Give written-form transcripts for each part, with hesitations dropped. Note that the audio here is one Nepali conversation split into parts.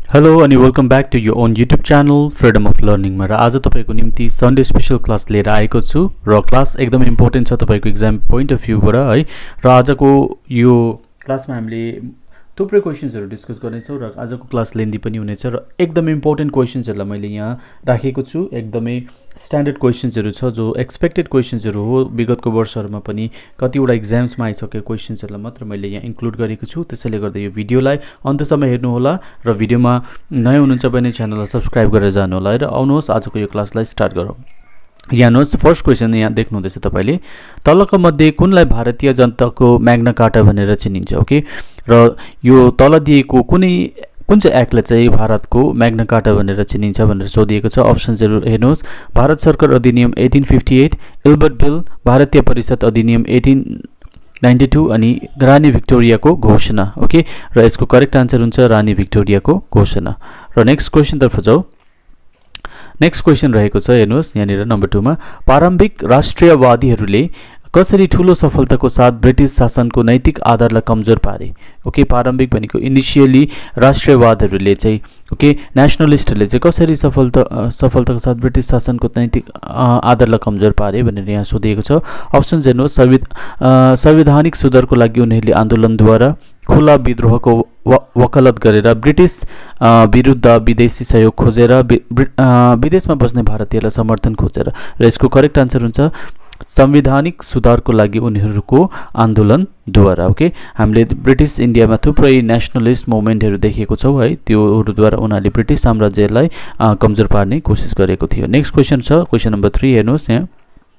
हेलो अनि welcome back to your own YouTube channel freedom of लर्निङमा र आज तपाईको निम्ति सन्डे स्पेशल क्लास लिएर आएको छु र क्लास एकदमै इम्पोर्टेन्ट छ तपाईको एक्जाम पोइन्ट अफ भ्यूबाट है र आजको यो क्लासमा हामीले थुप्रै क्वेशन्सहरु डिस्कस गर्नेछौँ र आजको क्लास लेन्दी पनि हुनेछ र एकदमै इम्पोर्टेन्ट क्वेशन्सहरुलाई मैले यहाँ राखेको छु एकदमै स्ट्यान्डर्ड क्वेशन्सहरु छ जो एक्सपेक्टेड क्वेशन्सहरु हो विगतको वर्षहरुमा पनि कतिवटा एक्जाम्समा आइसकेको क्वेशन्सहरुलाई मात्र मैले यहाँ इन्क्लुड गरेको छु त्यसैले गर्दा यो भिडियोलाई अन्तसम्म हेर्नु होला र भिडियोमा नयाँ हुनुहुन्छ भने च्यानललाई सब्स्क्राइब गरेर जानु होला र आउनुहोस् आजको यो क्लासलाई स्टार्ट गरौँ। यहाँ नोट्स फर्स्ट क्वेशन यहाँ देख्नुहुँदैछ तपाईले तलका मध्ये कुनलाई भारतीय जनताको म्याग्ना कार्टा भनेर चिनिन्छ ओके र यो तल दिएको कुन चाहिँ एक्टले चाहिँ भारतको म्याग्ना कार्टा भनेर चिनिन्छ भनेर सोधिएको छ। अप्सन्सहरु हेर्नुहोस् भारत सरकार अधिनियम 1858, एल्बर्ट बिल, भारतीय परिषद अधिनियम 1892 अनि रानी भिक्टोरियाको घोषणा ओके र यसको करेक्ट आन्सर हुन्छ रानी भिक्टोरियाको घोषणा। र नेक्स्ट क्वेशन तर्फ जाऊ। नेक्स्ट क्वेशन रहेको छ हेर्नुहोस् यहाँनिर नम्बर 2 मा प्रारम्भिक राष्ट्रियवादीहरूले कसरी ठूलो सफलताको साथ ब्रिटिश शासनको नैतिक आधारलाई कमजोर पारे ओके प्रारम्भिक भनेको इनिशियली राष्ट्रियवादहरूले चाहिँ ओके नेशनलिस्टहरूले चाहिँ कसरी सफलताको साथ ब्रिटिश शासनको नैतिक आधारलाई कमजोर पारे भनेर यहाँ सोधिएको छ। अप्सन्स हेर्नुहोस् संवैधानिक सुधारको लागि उनीहरूले आन्दोलनद्वारा खुला विद्रोहको वकालत गरेर ब्रिटिश विरुद्ध विदेशी सहयोग खोजेर विदेशमा बस्ने भारतीयलाई समर्थन खोजेर र यसको करेक्ट आन्सर हुन्छ संवैधानिक सुधारको लागि उनीहरूको आन्दोलनद्वारा ओके हामीले ब्रिटिश इन्डियामा थुप्रै नेशनलिस्ट मुभमेन्टहरु देखेको छौं है त्योहरुद्वारा उनीहरूले ब्रिटिश साम्राज्यलाई कमजोर पार्ने कोसिस गरेको थियो। नेक्स्ट क्वेशन छ क्वेशन नम्बर 3 हेर्नुहोस् यहाँ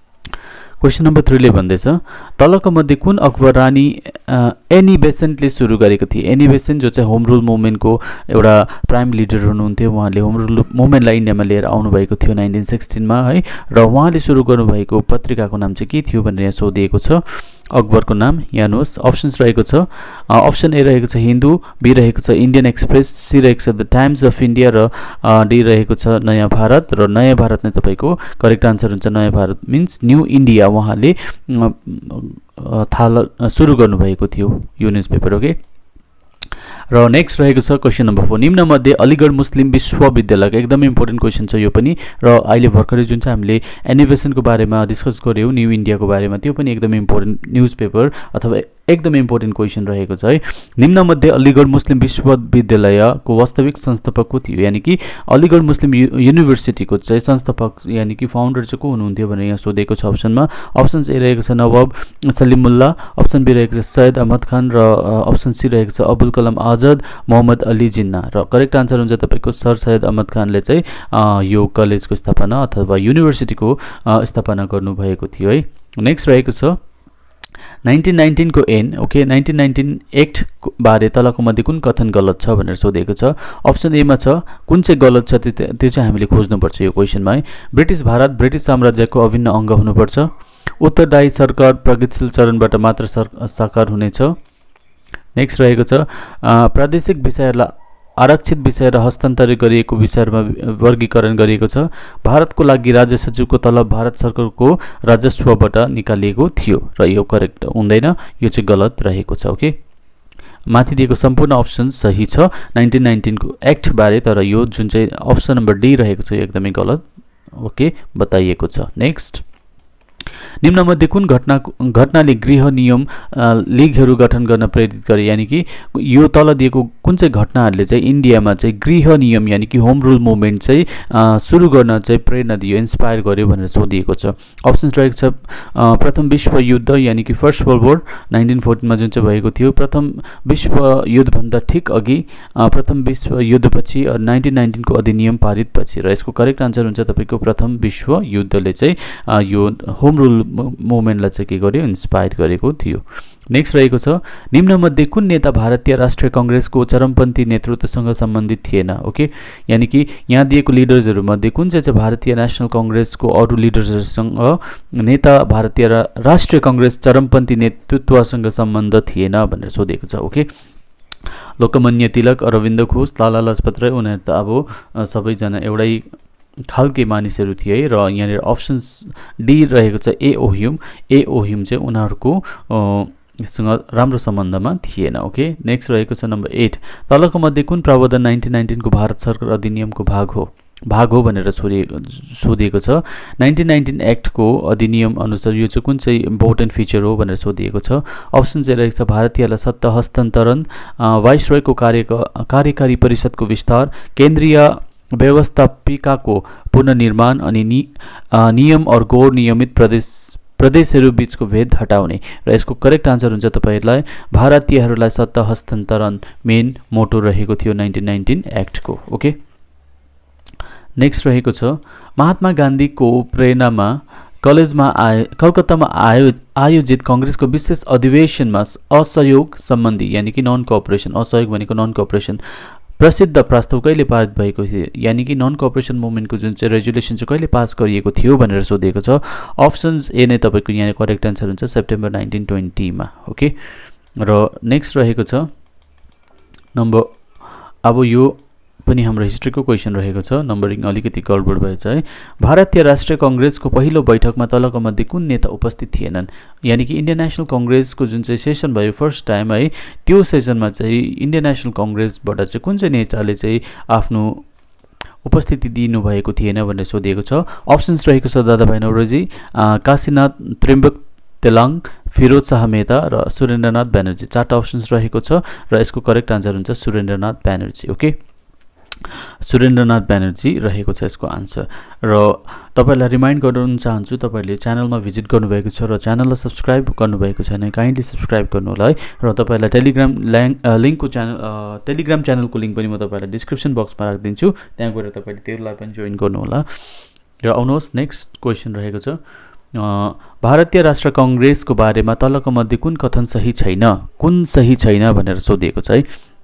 क्वेशन नम्बर 3 ले भन्दैछ तलका मध्ये कुन अकबर रानी एनी बेसेन्टले सुरु गरेको थिए। एनी बेसेन्ट जो चाहिँ होम रुल मुभमेन्टको एउटा प्राइम लिडर हुनुहुन्थ्यो उहाँले होम रुल मुभमेन्टलाई इन्डियामा लिएर आउनु भएको थियो 1916 मा है र उहाँले सुरु गर्नु भएको पत्रिकाको नाम चाहिँ के थियो भनेर यहाँ सोधिएको छ। अकबरको नाम यहाँ हेर्नुहोस् अप्सन्स रहेको छ अप्सन ए रहेको छ हिन्दू, बी रहेको छ इन्डियन एक्सप्रेस, सी रहेको छ द टाइम्स अफ इन्डिया र डी रहेको छ नयाँ भारत र नयाँ भारत नै तपाईको करेक्ट आन्सर हुन्छ। नयाँ भारत मिन्स न्यू इन्डिया उहाँले सुरु गर्नु भएको थियो यो न्युजपेपर ओके। र नेक्स्ट रहेको छ क्वेशन नम्बर 4 निम्न मध्ये अलीगढ मुस्लिम विश्वविद्यालयको एकदमै इम्पोर्टेन्ट क्वेशन छ यो पनि र अहिले भर्खरै जुन चाहिँ हामीले एनिभेसनको बारेमा डिस्कस गर्यौं न्यू इन्डियाको बारेमा त्यो पनि एकदमै इम्पोर्टेन्ट न्युजपेपर अथवा एकदमै इम्पोर्टेन्ट क्वेशन रहेको छ है। निम्न मध्ये अलीगढ मुस्लिम विश्वविद्यालयको वास्तविक संस्थापक को थियो यानी कि अलीगढ मुस्लिम युनिभर्सिटीको चाहिँ संस्थापक यानी कि फाउन्डर चाहिँ को हुनुहुन्थ्यो भनेर यहाँ सोधेको छ अप्सनमा। अप्सन ए रहेको छ नवाब सलिमुल्लाह, अप्सन बी रहेको छ सैयद अहमद खान र अप्सन सी रहेको छ अबुल कलाम आजाद, मोहम्मद अली जिन्ना र करेक्ट आन्सर हुन्छ तपाईको सर सैयद अहमद खानले चाहिँ यो कलेजको स्थापना अथवा युनिभर्सिटीको स्थापना गर्नु भएको थियो है। नेक्स्ट रहेको छ 1919 को एन ओके 1919 एक्ट बारे तलको मध्ये कुन कथन गलत छ भनेर सोधेको छ। अप्सन ए मा छ कुन चाहिँ गलत छ त्यो चाहिँ हामीले खोज्नुपर्छ यो क्वेशनमा है। ब्रिटिश भारत ब्रिटिश साम्राज्यको अभिन्न अंग हुनुपर्छ, उत्तरदायी सरकार प्रगतिशील चरणबाट मात्र साकार हुनेछ। नेक्स्ट रहेको छ प्रादेशिक विषयहरूलाई आरक्षित विषय र हस्तान्तरित गरिएको विषयहरूमा वर्गीकरण गरिएको छ। भारतको लागि राज्य सचिवको तलब भारत सरकारको राजस्वबाट निकालिएको थियो र यो करेक्ट हुँदैन यो चाहिँ गलत रहेको छ ओके। माथि दिएको सम्पूर्ण अप्सन सही छ 1919 को एक्ट बारे तर यो जुन चाहिँ अप्सन नम्बर डी रहेको छ यो एकदमै गलत ओके बताइएको छ। नेक्स्ट निम्न मध्ये कुन घटनाले गृह नियम लीगहरू गठन गर्न प्रेरित गरे यानी कि यो तल दिएको कुन चाहिँ घटनाहरूले चाहिँ इन्डियामा चाहिँ गृह नियम यानी कि होम रुल मुभमेन्ट चाहिँ सुरु गर्न चाहिँ प्रेरणा दियो इन्स्पायर गर्यो भनेर सोधिएको छ। अप्सन्स रहेको छ प्रथम विश्व युद्ध यानी कि फर्स्ट वर्ल्ड वोर 1914 मा जुन चाहिँ भएको थियो, प्रथम विश्व युद्ध भन्दा ठिक अघि, प्रथम विश्व युद्धपछि 1919 को अधिनियम पारित पछि र यसको करेक्ट आन्सर हुन्छ तपाईको प्रथम विश्व युद्धले चाहिँ यो होम रुल मुभमेन्टलाई चाहिँ के गर्यो इन्स्पायर गरेको थियो। नेक्स्ट रहेको छ निम्न मध्ये कुन नेता भारतीय राष्ट्रिय कांग्रेसको चरमपन्थी नेतृत्वसँग सम्बन्धित थिएन ओके यानी कि यहाँ दिएको लिडर्सहरु मध्ये कुन चाहिँ भारतीय नेशनल कांग्रेसको अरु लिडर्सहरुसँग नेता भारतीय राष्ट्रिय कांग्रेस चरमपन्थी नेतृत्वसँग सम्बन्ध थिएन भनेर सोधेको छ ओके। लोकमान्य तिलक, अरविन्द घोष, लाला लाजपत राय उनीहरु त अब सबैजना एउटै खालके मानिसहरु थिए र यहाँनिर अप्सन्स डी रहेको छ ए ओह्युम चाहिँ उनीहरुको यससँग राम्रो सम्बन्धमा थिएन। ओके, नेक्स्ट रहेको छ नम्बर 8, तलको मध्ये कुन प्रावधान 1919 को भारत सरकार अधिनियमको भाग हो भनेर सोधिएको छ। 1919 एक्टको अधिनियम अनुसार यो चाहिँ कुन चाहिँ इम्पोर्टेन्ट फिचर हो भनेर सोधिएको छ। अप्सन चाहिँ रहेको छ भारतीयलाई सत्ता हस्तान्तरण, वाइसरोयको कार्यकारी परिषदको विस्तार, केन्द्रीय व्यवस्थापिकाको पुनर्निर्माण अनि नियम और गैर नियमित प्रदेशहरू बीचको भेद हटाउने। र यसको करेक्ट आन्सर हुन्छ तपाईहरुलाई भारतीयहरूलाई सत्ता हस्तान्तरण मेन मोटो रहेको थियो 1919 एक्टको। ओके, नेक्स्ट रहेको छ महात्मा गान्धीको प्रेरणामा कलकत्तामा आयोजित कांग्रेसको विशेष अधिवेशनमा असहयोग सम्बन्धी यानी कि नन कोअपरेसन, असहयोग भनेको नन कोअपरेसन प्रसिद्ध प्रस्ताव कहिले पारित भएको थियो, यानी कि नन कोअपरेसन मुभमेन्टको जुन चाहिँ रेजुलेसन चाहिँ कहिले पास गरिएको थियो भनेर सोधेको छ। अप्सन्स ए नै तपाईको यहाँ करेक्ट आन्सर हुन्छ सेप्टेम्बर 1920 मा। ओके, र नेक्स्ट रहेको छ नम्बर, अब यो पनि हाम्रो हिस्ट्रीको क्वेशन रहेको छ, नम्बरिङ अलिकति गडबड भएछ है। भारतीय राष्ट्रिय कांग्रेसको पहिलो बैठकमा तलको मध्ये कुन नेता उपस्थित थिएनन्, यानी कि इन्डियन नेशनल कांग्रेसको जुन चाहिँ सेसन भयो फर्स्ट टाइम है, त्यो सेसनमा चाहिँ इन्डियन नेशनल कांग्रेसबाट चाहिँ कुन चाहिँ नेताले चाहिँ आफ्नो उपस्थिति दिनु भएको थिएन भनेर सोधिएको छ। अप्सन्स रहेको छ दादाभाइ नौरोजी, काशीनाथ त्रिम्बक तेलाङ, फिरोज शाह मेहता र सुरेन्द्रनाथ ब्यानर्जी। चारवटा अप्सन्स रहेको छ र यसको करेक्ट आन्सर हुन्छ सुरेन्द्रनाथ ब्यानर्जी। ओके, सुरेन्द्रनाथ ब्यानर्जी रहेको छ यसको आन्सर। र तपाईलाई रिमाइन्ड गराउन चाहन्छु, तपाईले च्यानलमा भिजिट गर्नुभएको छ र च्यानललाई सब्स्क्राइब गर्नुभएको छैन, काइन्डली सब्स्क्राइब गर्नु होला है। र तपाईलाई टेलिग्राम च्यानलको लिंक पनि म तपाईलाई डिस्क्रिप्सन बक्समा राखिदिन्छु, त्यहाँ गएर तपाईले त्यसलाई पनि जोइन गर्नु होला। र आउनुहोस् नेक्स्ट क्वेशन रहेको छ, भारतीय राष्ट्र कांग्रेसको बारेमा तलको मध्ये कुन कथन सही छैन भनेर सोधिएको छ है।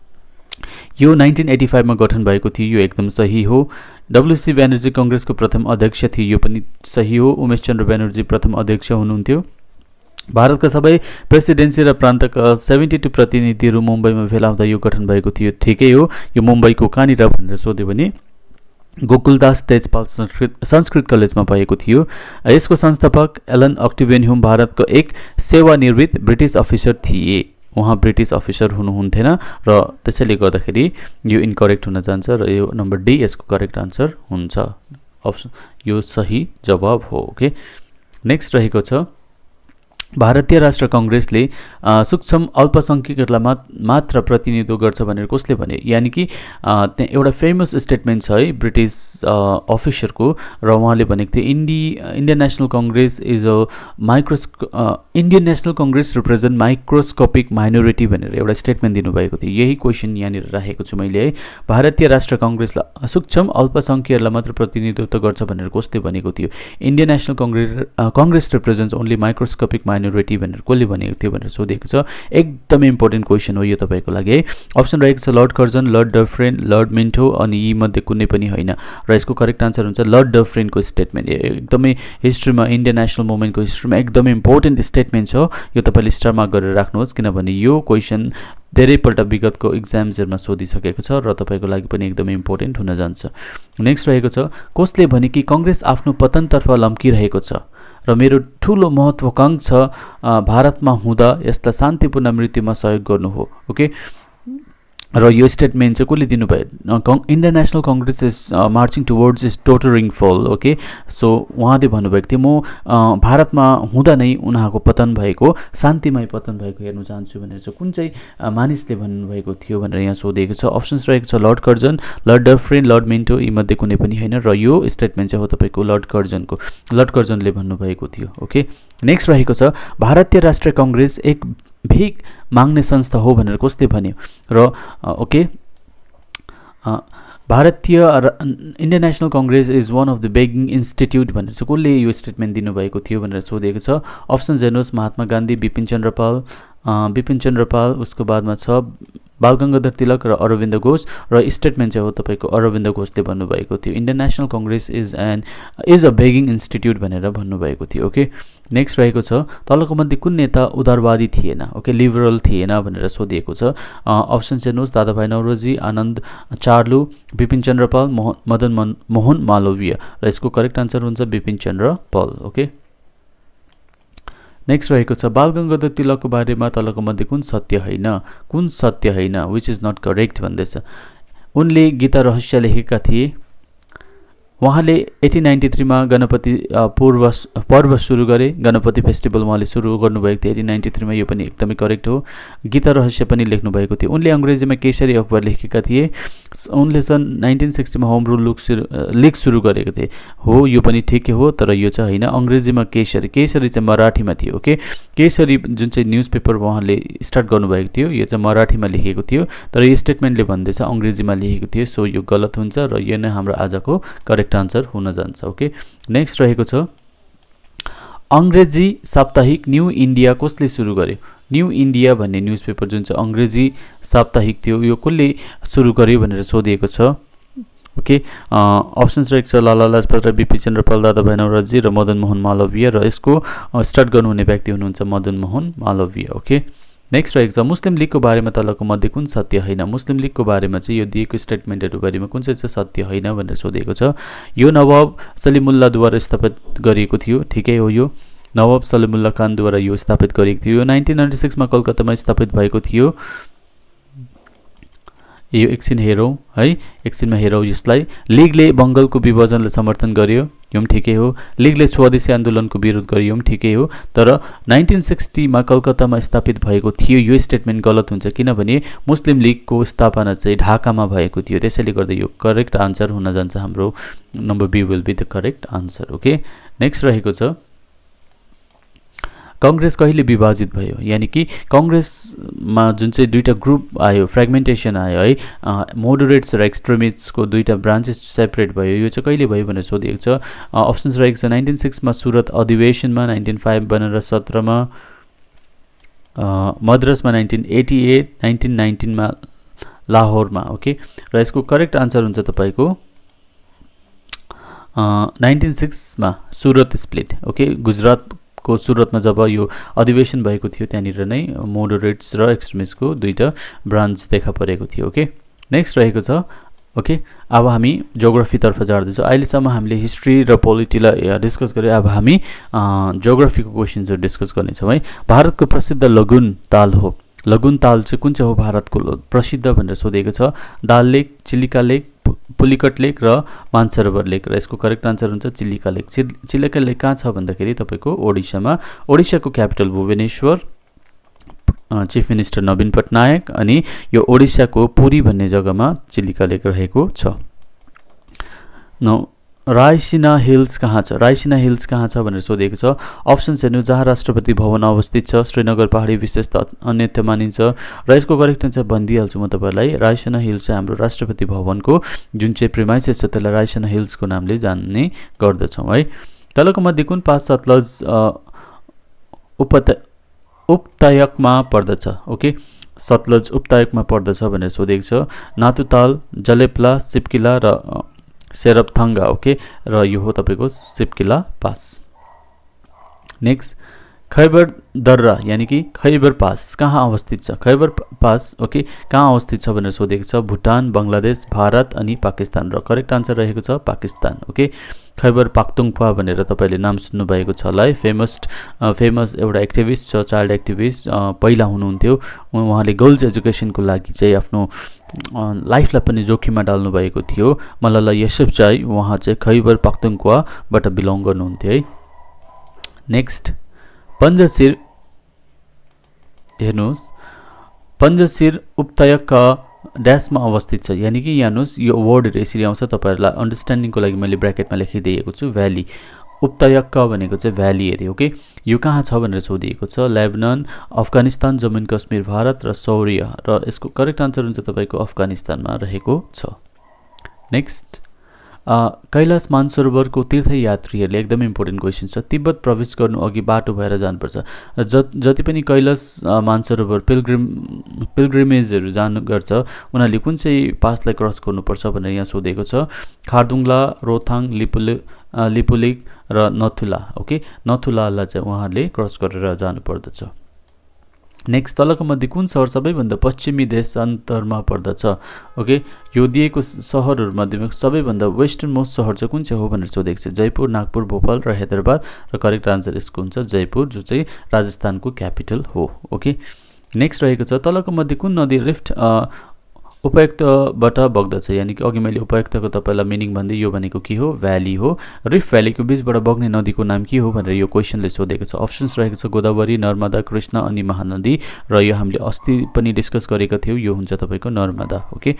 यो 1985 मा गठन भएको थियो, यो एकदम सही हो। डब्ल्युसी ब्यानर्जी कांग्रेसको प्रथम अध्यक्ष थिए, यो पनि सही हो। उमेश चन्द्र ब्यानर्जी प्रथम अध्यक्ष हुनुहुन्थ्यो। भारतका सबै प्रेसिडेन्सी र प्रान्तका 72 प्रतिनिधिहरू मुम्बईमा भेला हुँदा यो गठन भएको थियो, ठिकै हो। यो मुम्बईको कहाँनिर भनेर सोध्यो भने गोकुलदास तेजपाल संस्कृत कलेजमा भएको थियो। यसको संस्थापक एलन अक्टिभियन ह्युम भारतको एक सेवानिवृत्त ब्रिटिस अफिसर थिए, उहाँ ब्रिटिस अफिसर हुनुहुन्थेन र त्यसैले गर्दाखेरि यो इनकरेक्ट हुन जान्छ र यो नम्बर डी यसको करेक्ट आन्सर हुन्छ। अप्सन यो सही जवाब हो। ओके, नेक्स्ट रहेको छ भारतीय राष्ट्र कांग्रेसले सूक्ष्म अल्पसंख्यकहरूलाई मात्र प्रतिनिधित्व गर्छ भनेर कसले भने, यानी कि त्यहाँ एउटा फेमस स्टेटमेन्ट छ है ब्रिटिस अफिसरको, र उहाँले भनेको थियो Indian National Congress is a Indian National Congress represent microscopic minority भनेर एउटा स्टेटमेन्ट दिनुभएको थियो। यही क्वेसन यहाँनिर राखेको छु मैले है, भारतीय राष्ट्र कांग्रेसलाई सूक्ष्म अल्पसंख्यकहरूलाई मात्र प्रतिनिधित्व गर्छ भनेर कसले भनेको थियो। Indian National Congress represents only microscopic minority भनेर कसले भनेको थियो भनेर सोधेको छ। एकदमै इम्पोर्टेन्ट क्वेसन हो यो तपाईको लागि है। अप्सन रहेको छ Lord Curzon, Lord Dufferin, Lord Minto अनि यी मध्ये कुनै पनि होइन, र यसको करेक्ट आन्सर हुन्छ लर्ड डफरिनको स्टेटमेन्ट। एकदमै हिस्ट्रीमा इन्डियन नेशनल मुभमेन्टको हिस्ट्रीमा एकदमै इम्पोर्टेन्ट स्टेटमेन्ट छ, यो तपाईले स्टार मार्क गरेर राख्नुहोस्, किनभने यो क्वेसन धेरैपल्ट विगतको इक्जाम्सहरुमा सोधिसकेको छ र तपाईको लागि पनि एकदमै इम्पोर्टेन्ट हुन जान्छ। नेक्स्ट रहेको छ कसले भने कि कांग्रेस आफ्नो पतनतर्फ लम्किरहेको छ र मेरो ठूलो महत्त्वाकांक्षा भारतमा हुँदा यसलाई शान्तिपूर्ण मृत्युमा सहयोग गर्नु हो। ओके, र यो स्टेटमेन्ट चाहिँ कसले दिनुभयो, Indian National Congress is marching towards is tottering fall. Okay, so उहाँले भन्नुभएको थियो म भारतमा हुँदा नै उनीहरूको पतन भएको, शान्तिमय पतन भएको हेर्न चाहन्छु भनेर चाहिँ कुन चाहिँ मानिसले भन्नुभएको थियो भनेर यहाँ सोधेको छ। अप्सन्स रहेको छ Lord Curzon, Lord Dufferin, Lord Minto, यी मध्ये कुनै पनि होइन, र यो स्टेटमेन्ट चाहिँ हो तपाईको लर्ड कर्जनले भन्नुभएको थियो। ओके, नेक्स्ट रहेको छ भारतीय राष्ट्रिय कांग्रेस एक भीख माग्ने संस्था हो भनेर कसले भन्यो, र ओके भारतीय Indian National Congress is one of the begging institute भनेर चाहिँ कसले यो स्टेटमेन्ट दिनुभएको थियो भनेर सोधेको छ। अप्सन हेर्नुहोस् महात्मा गान्धी, बिपिन चन्द्र पाल, उसको बादमा छ बालगंगाधर तिलक र अरविन्द घोष, र स्टेटमेन्ट चाहिँ हो तपाईको अरविन्द घोषले भन्नुभएको थियो Indian National Congress is a begging institute भनेर भन्नुभएको थियो। ओके, नेक्स्ट रहेको छ तलको मध्ये कुन नेता उदारवादी थिएन, ओके लिबरल थिएन भनेर सोधिएको छ। अप्सन हेर्नुहोस् दादाभाइ नौरोजी, आनन्द चार्लु, बिपिन चन्द्र पाल, मदन मोहन मालवीय, र यसको करेक्ट आन्सर हुन्छ बिपिन चन्द्र पाल। ओके, नेक्स्ट रहेको छ बालगङ्गाधर तिलकको बारेमा तलको मध्ये कुन सत्य होइन विच इज नट करेक्ट भन्दैछ। उनले गीता रहस्य लेखेका थिए। उहाँले 1893 मा गणपति पर्व सुरु गरे। गणपति फेस्टिभल उहाँले सुरु गर्नुभएको थियो 1893 मा, यो पनि एकदमै करेक्ट हो। गीता रहस्य पनि लेख्नु भएको थियो। उनले अङ्ग्रेजीमा केसरी अखबार लेखेका थिए। उनले सन् 1960 मा होम रुल लिग सुरु गरेको थिए। हो, यो पनि ठिकै हो, तर यो चाहिँ होइन। अङ्ग्रेजीमा केसरी चाहिँ मराठीमा थियो। ओके, केसरी जुन चाहिँ न्युज पेपर उहाँले स्टार्ट गर्नुभएको थियो यो चाहिँ मराठीमा लेखेको थियो, तर यो स्टेटमेन्टले भन्दैछ अङ्ग्रेजीमा लेखेको थियो। सो यो गलत हुन्छ र यो नै हाम्रो आजको करेक्ट आन्सर हुन जान्छ। ओके, नेक्स्ट रहेको छ अङ्ग्रेजी साप्ताहिक न्यू इन्डिया कसले सुरु गर्यो? न्यू इन्डिया भन्ने न्युज पेपर जुन चाहिँ अङ्ग्रेजी साप्ताहिक थियो यो कसले सुरु गर्यो भनेर सोधिएको छ। ओके, अप्सन्स रहेको छ लाला लाजपत राय, बिपी चन्द्र पाल, दादा भाइ नौरोजी र मदन मोहन मालवीय, र यसको स्टार्ट गर्नुहुने व्यक्ति हुनुहुन्छ मदन मोहन मालवीय। ओके, नेक्स्ट रहेको छ मुस्लिम लीगको बारेमा तलको मध्ये कुन सत्य होइन? मुस्लिम लीगको बारेमा चाहिँ यो दिएको स्टेटमेन्टहरू बारेमा कुन चाहिँ सत्य होइन भनेर सोधेको छ। यो नवाब सलिमुल्लाद्वारा स्थापित गरिएको थियो। ठिकै हो, यो नवाब सलिमुल्ला खानद्वारा यो स्थापित गरिएको थियो। यो 1996 मा कलकत्तामा स्थापित भएको थियो। यो एकछिन हेरौँ है, एकछिनमा हेरौँ यसलाई। लीगले बङ्गालको विभाजनलाई समर्थन गर्यो, यो पनि ठिकै हो। लीगले स्वदेशी आन्दोलनको विरोध गर्यो, यो पनि ठिकै हो। तर 1960 मा कलकत्तामा स्थापित भएको थियो यो स्टेटमेन्ट गलत हुन्छ, किनभने मुस्लिम लीगको स्थापना चाहिँ ढाकामा भएको थियो। त्यसैले गर्दा यो करेक्ट आन्सर हुन जान्छ हाम्रो number B will be the correct answer. Okay, next रहेको छ कांग्रेस कहिले विभाजित भयो? यानी कि कांग्रेसमा जुन चाहिँ दुईटा ग्रुप आयो, फ्रेगमेन्टेसन आयो है, मोडरेट्स र एक्सट्रिमिस्टको दुईटा ब्रान्चेस सेपरेट भयो, यो चाहिँ कहिले भयो भनेर सोधिएको छ। अप्सन्स रहेको छ 1906 मा सुरत अधिवेशनमा, 1905 बनारस सत्रमा, मद्रासमा 1988, 1919 मा लाहोरमा। ओके, र यसको करेक्ट आन्सर हुन्छ तपाईको 1906 मा सुरत स्प्लिट। ओके, गुजरात को सुरतमा जब यो अधिवेशन भएको थियो त्यहाँनिर नै मोडरेट्स र एक्सट्रिमिस्टको दुईटा ब्रान्च देखा परेको थियो। ओके, नेक्स्ट रहेको छ ओके, अब हामी जियोग्राफीतर्फ जाँदैछौँ। अहिलेसम्म हामीले हिस्ट्री र पोलिटीलाई डिस्कस गरे, अब हामी जियोग्राफीको क्वेसन्सहरू डिस्कस गर्नेछौँ है। भारतको प्रसिद्ध लगुन ताल हो। लगुन ताल चाहिँ कुन चाहिँ हो भारतको प्रसिद्ध भनेर सोधेको छ। दाल लेक, चिलिका लेक, पुलिकट लेक र मानसरोवर लेक, र यसको करेक्ट आन्सर हुन्छ चिलिका लेक। चिलिका लेक कहाँ छ भन्दाखेरि तपाईँको ओडिसामा। ओडिसाको capital Bhubaneswar, chief minister Naveen Patnaik, अनि यो ओडिसाको पुरी भन्ने जग्गामा चिलिका लेक रहेको छ। नौ रायसीना हिल्स कहाँ छ? रायसीना हिल्स कहाँ छ भनेर सोधेको छ। अप्सन्स हेर्नु, जहाँ राष्ट्रपति भवन अवस्थित छ, श्रीनगर पहाडी विशेषता अन्यथा मानिन्छ, र यसको करेक्ट आन्सर भनिदिइहाल्छु म तपाईँलाई। रायसीना हिल्स चाहिँ हाम्रो राष्ट्रपति भवनको जुन चाहिँ प्रिमाइसेस छ त्यसलाई रायसीना हिल्सको नामले जान्ने गर्दछौँ है। तलको मध्ये कुन पाँच सतलज उपत्यकामा पर्दछ? ओके, सतलज उपत्यकामा पर्दछ भनेर सोधेको छ। नातुताल, जलेप्ला, सिपकिला र सेरपथाङ्गा। ओके, र यो हो तपाईँको सिपकिला पास। नेक्स्ट खैबर दर्रा यानी कि खैबर पास कहाँ अवस्थित छ? खैबर पास ओके कहाँ अवस्थित छ भनेर सोधेको छ। भुटान, बङ्गलादेश, भारत अनि पाकिस्तान, र करेक्ट आन्सर रहेको छ पाकिस्तान। ओके, खैबर पाख्तुङख्वा भनेर तपाईँले नाम सुन्नुभएको छ होला है। फेमस एउटा एक्टिभिस्ट छ, चाइल्ड एक्टिभिस्ट पहिला हुनुहुन्थ्यो। उहाँले गर्ल्स एजुकेसनको लागि चाहिँ आफ्नो लाइफलाई पनि जोखिममा डाल्नु भएको थियो। मलाला युसुफजाई उहाँ चाहिँ खैबर पाख्तुङख्वाबाट बिलोङ गर्नुहुन्थ्यो है। नेक्स्ट पञ्जशिर हेर्नुहोस्, पञ्जशिर उपत्यका ड्यासमा अवस्थित छ। यानी कि यहाँ हेर्नुहोस् यो वर्डहरू यसरी आउँछ, तपाईँहरूलाई अन्डरस्ट्यान्डिङको लागि मैले ब्र्याकेटमा लेखिदिएको छु। भ्याली उपत्यका भनेको चाहिँ भ्याली एरिया। ओके, यो कहाँ छ भनेर सोधिएको छ। लेबनान, अफगानिस्तान, जम्मू एन्ड कश्मीर, भारत र सौरिया, र यसको करेक्ट आन्सर हुन्छ तपाईँको अफगानिस्तानमा रहेको छ। नेक्स्ट कैलाश मानसरोवरको तीर्थयात्रीहरूले एकदमै इम्पोर्टेन्ट क्वेसन छ। तिब्बत प्रवेश गर्नु अघि बाटो भएर जानुपर्छ। जति पनि कैलाश मानसरोवर पिलग्रिमेजहरू जानु गर्छ उनीहरूले कुन चाहिँ पासलाई क्रस गर्नुपर्छ भनेर यहाँ सोधेको छ। खारदुङ्ला, रोथाङ, लिपुलेक र नथुला। ओके, नथुलालाई चाहिँ उहाँहरूले क्रस गरेर जानुपर्दछ। नेक्स्ट तलको मध्ये कुन सहर सबैभन्दा पश्चिमी देशान्तरमा पर्दछ ओके यो दिएको सहरहरूमध्ये सबैभन्दा वेस्टर्न मोस्ट सहर चाहिँ कुन चाहिँ हो भनेर सोधेको छ जयपुर नागपुर भोपाल र हैदराबाद र करेक्ट आन्सर यसको हुन्छ जयपुर जो चाहिँ राजस्थानको क्यापिटल हो ओके नेक्स्ट रहेको छ तलको मध्ये कुन नदी रिफ्ट उपयुक्तबाट बग्दछ यानी कि अघि मैले उपयुक्तको तपाईलाई मिनिङ भन्दै यो भनेको के हो भ्याली हो रिफ्ट भ्यालीको बीचबाट बग्ने नदीको नाम के हो भनेर यो क्वेशनले सोधेको छ अप्सन्स रहेको छ गोदावरी नर्मदा कृष्ण अनि महानदी र यो हामीले अस्ति पनि डिस्कस गरेका थियौं यो हुन्छ तपाईको Narmada okay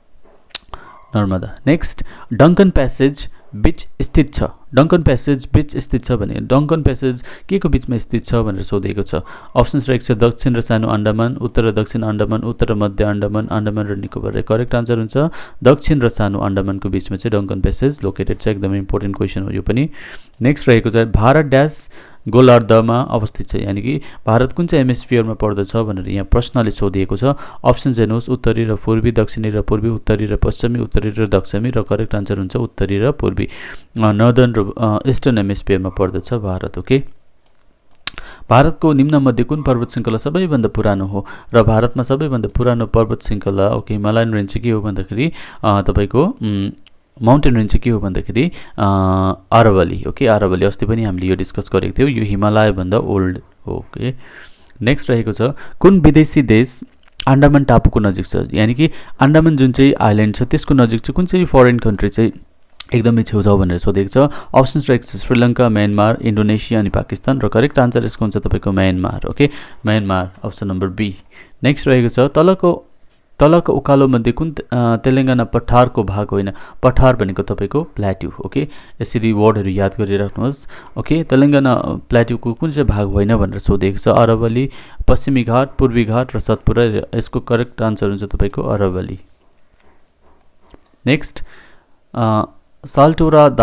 Narmada next Duncan passage बीच स्थित छ डङ्कन प्यासेज बीच स्थित छ भने डङ्कन प्यासेज के को बीचमा स्थित छ भनेर सोधेको छ अप्सन्स रहेको छ दक्षिण र सानो अन्डमान उत्तर र दक्षिण अन्डमान उत्तर र मध्य अन्डमान अन्डमान र निकोबार करेक्ट आन्सर हुन्छ दक्षिण र सानो अन्डमानको बीचमा चाहिँ डङ्कन प्यासेज लोकेटेड छ एकदमै इम्पोर्टेन्ट क्वेशन हो यो पनि नेक्स्ट रहेको छ भारत ड्याश गोलार्धमा अवस्थित छ यानी कि भारत कुन चाहिँ हेमिस्फियरमा पर्दछ भनेर यहाँ प्रश्नले सोधिएको छ अप्सन्स हेर्नुहोस् उत्तरी र पूर्वी दक्षिणी र पूर्वी उत्तरी र पश्चिमी उत्तरी र दक्षिणी र करेक्ट आन्सर हुन्छ उत्तरी र पूर्वी नर्दर्न र इस्टर्न हेमिस्फियरमा पर्दछ भारत ओके भारतको निम्नमध्ये कुन पर्वत श्रृङ्खला सबैभन्दा पुरानो हो र भारतमा सबैभन्दा पुरानो पर्वत श्रृङ्खला ओके हिमालयन रेन्ज चाहिँ के हो भन्दाखेरि तपाईको माउन्टेन रेन्ज चाहिँ के हो भन्दाखेरि अरावली ओके अरावली अस्ति पनि हामीले यो डिस्कस गरेको थियौं यो हिमालय भन्दा ओल्ड हो ओके नेक्स्ट रहेको छ कुन विदेशी देश आण्डामान टापुको नजिक छ यानी कि आण्डामान जुन चाहिँ आइल्यान्ड छ त्यसको नजिक चाहिँ कुन चाहिँ फरेन कन्ट्री चाहिँ एकदमै छेउछाउ भनेर सोधेको छ अप्सन्स रहेको छ श्रीलङ्का म्यानमार इन्डोनेसिया अनि पाकिस्तान र करेक्ट आन्सर यसको हुन्छ तपाईको Myanmar okay Myanmar option number B next रहेको छ तलको उकालो मध्ये कुन तेलंगाना पठारको भाग होइन पठार भनेको तपाईको प्लेट्यू ओके यसरी वर्डहरु याद गरिराख्नुहोस् ओके तेलंगाना प्लेट्यूको कुन चाहिँ भाग होइन भनेर सोधेको छ अरावली पश्चिमी घाट पूर्वी घाट र सतपुरा यसको करेक्ट आन्सर हुन्छ तपाईको अरावली नेक्स्ट साल्टोरा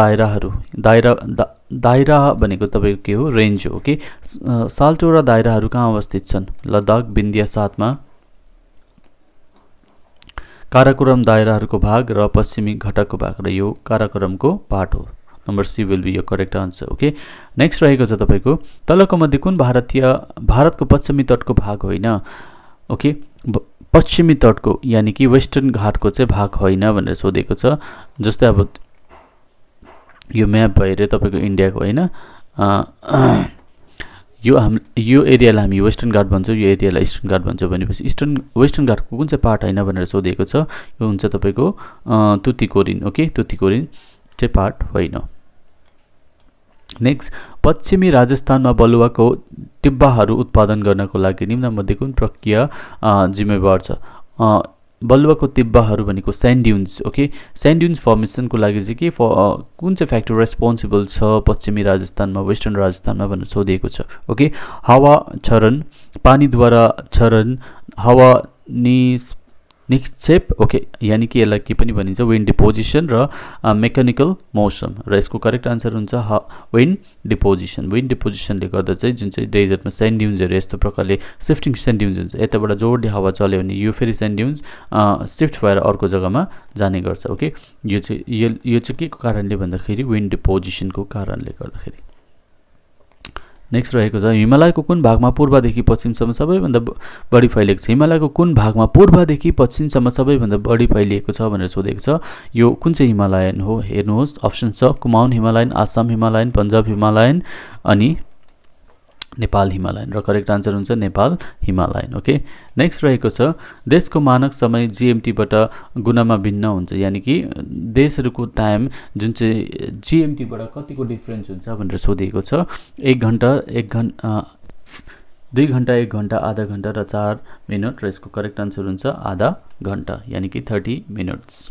दायरा भनेको तपाईको के हो रेन्ज हो ओके साल्टोरा दायराहरू कहाँ अवस्थित छन् लद्दाख विन्ध्या 7 मा काराकोरम दायराहरूको भाग र पश्चिमी घटकको भाग र यो काराकोरमको पार्ट हो नम्बर सी विल बी यो करेक्ट आन्सर ओके नेक्स्ट रहेको छ तपाईको तलको मध्ये कुन भारतको पश्चिमी तटको भाग होइन ओके पश्चिमी तटको यानी कि वेस्टर्न घाटको चाहिँ भाग होइन भनेर सोधेको छ जस्तै अब यो म्याप भएर तपाईको इन्डियाको हैन यो एरियालाई हामी वेस्टर्न घाट भन्छौं यो एरियालाई इस्टर्न घाट भन्छौं भनेपछि वेस्टर्न घाटको कुन चाहिँ पार्ट हैन भनेर सोधेको छ यो हुन्छ तपाईको तुतिकोरिन ओके तुतिकोरिन चाहिँ पार्ट होइन नेक्स्ट पश्चिमी राजस्थानमा बलुवाको टिब्बाहरू उत्पादन गर्नको लागि निम्नमध्ये कुन प्रक्रिया जिम्मेवार छ बलुवाको टिब्बाहरू भनेको sand dunes okay sand dunes फर्मेसनको लागि चाहिँ के कुन चाहिँ फ्याक्टर रेस्पोन्सिबल छ पश्चिमी राजस्थानमा वेस्टर्न राजस्थानमा भनेर सोधिएको छ ओके हावा क्षरण पानीद्वारा क्षरण हावा निक्षेप ओके यानी कि यसलाई के पनि भनिन्छ विन्ड डिपोजिसन र मेकानिकल मोसन र यसको करेक्ट आन्सर हुन्छ विन्ड डिपोजिसनले गर्दा चाहिँ जुन चाहिँ डेजर्टमा सैन्ड ड्युन्सहरु यस्तो प्रकारले शिफ्टिङ सैन्ड ड्युन्स हुन्छ यताबाट जोडले हावा चल्यो भने यो फेरि सैन्ड ड्युन्स शिफ्ट भएर अर्को जग्गामा जाने गर्छ ओके यो चाहिँ के को कारणले भन्दाखेरि विन्ड डिपोजिसनको कारणले गर्दाखेरि नेक्स्ट रहेको छ हिमालयको कुन भागमा पूर्वदेखि पश्चिमसम्म सबैभन्दा बढी फैलिएको छ हिमालयको कुन भागमा पूर्वदेखि पश्चिमसम्म सबैभन्दा बढी फैलिएको छ भनेर सोधेको छ यो कुन चाहिँ हिमालयन हो हेर्नुहोस् अप्सन छ Kumaon Himalayan Assam Himalayan Punjab Himalayan अनि नेपाल हिमालयन र करेक्ट आन्सर हुन्छ नेपाल हिमालयन ओके नेक्स्ट रहेको छ देशको मानक समय जीएमटी बाट गुणामा भिन्न हुन्छ यानी कि देशहरुको टाइम जुन चाहिँ जीएमटी बाट कतिको डिफरेन्स हुन्छ भनेर सोधिएको छ 1 घण्टा 2 घण्टा 1 घण्टा आधा घण्टा र 4 मिनेट र यसको करेक्ट आन्सर हुन्छ आधा घण्टा यानी कि 30 मिनेट्स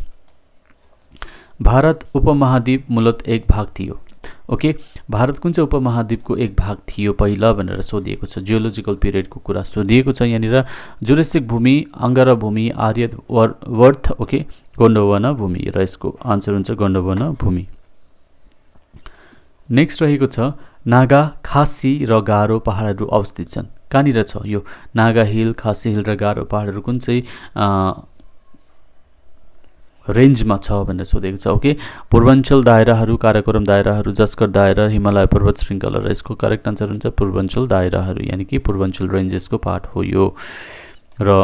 भारत उपमहाद्वीप मूलत एक भाग थियो ओके भारत कुन चाहिँ उपमहाद्वीपको एक भाग थियो पहिला भनेर सोधिएको छ जियोलोजिकल पिरियडको कुरा सोधिएको छ यहाँनिर जुरेसिक भूमि अंगारा भूमि आर्यवर्त ओके गोन्डवाना भूमि र यसको आन्सर हुन्छ गोन्डवाना भूमि नेक्स्ट रहेको छ नागा खासी र गारो पहाडहरू अवस्थित छन् कहाँनिर छ यो नागा हिल खासी हिल र गारो पहाडहरू कुन चाहिँ रेन्जमा छ भनेर सोधेको छ। ओके, पूर्वाञ्चल दायराहरू, काराकोरम दायराहरू, जस्कर दायरा, हिमालय पर्वत श्रृङ्खला र यसको करेक्ट आन्सर हुन्छ पूर्वाञ्चल दायराहरू, यानि कि पूर्वाञ्चल रेन्जेसको पार्ट हो यो। र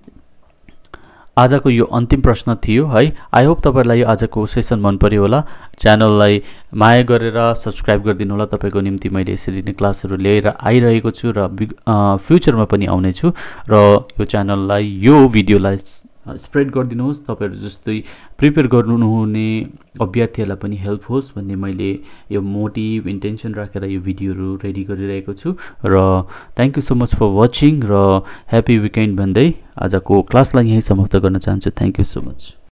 आजको यो अन्तिम प्रश्न थियो है। आई होप तपाईँहरूलाई आजको सेसन मन पर्यो होला। च्यानललाई माया गरेर सब्सक्राइब गरिदिनु होला। तपाईँको निम्ति मैले यसरी नै क्लासहरू लिएर आइरहेको छु र फ्युचरमा पनि आउने छु। र यो च्यानललाई, यो भिडियोलाई स्प्रेड गरिदिनुहोस्। तपाईँहरू जस्तै प्रिपेयर गर्नुहुने अभ्यर्थीहरूलाई पनि हेल्प होस् भन्ने मैले यो मोटिभ इन्टेन्सन राखेर यो भिडियोहरू रेडी गरिरहेको छु। र thank you so much for watching र ह्याप्पी विकेन्ड भन्दै आजको क्लासलाई यहीँ समाप्त गर्न चाहन्छु। Thank you so much.